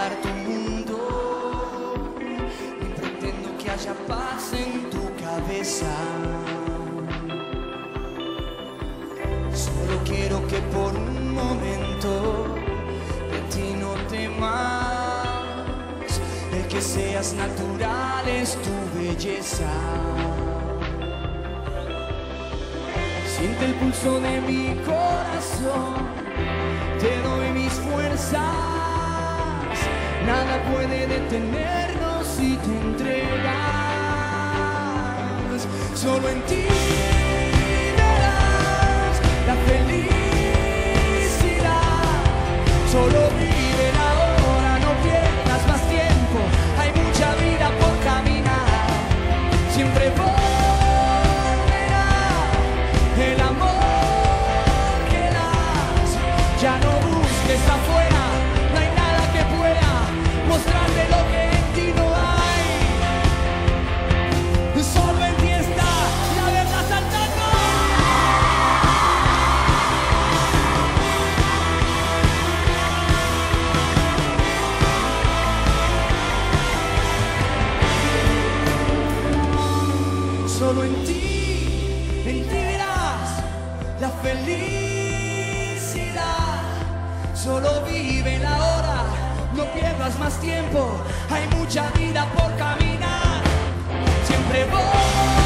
controlar tu mundo, ni pretendo que haya paz en tu cabeza. Solo quiero que por un momento de ti no temas, el que seas natural es tu belleza. Siente el pulso de mi corazón, te doy mis fuerzas, nada puede detenernos si te entregas. Solo en ti verás la felicidad, solo vive la hora, no pierdas más tiempo, hay mucha vida por caminar, siempre volverá el amor que das, ya no busques afuera, no hay nada que pueda mostrarte lo que en ti no hay, solo en ti está la verdad saltando. Solo en ti verás la felicidad, solo vive la hora, no pierdas más tiempo, hay mucha vida por caminar, siempre voy.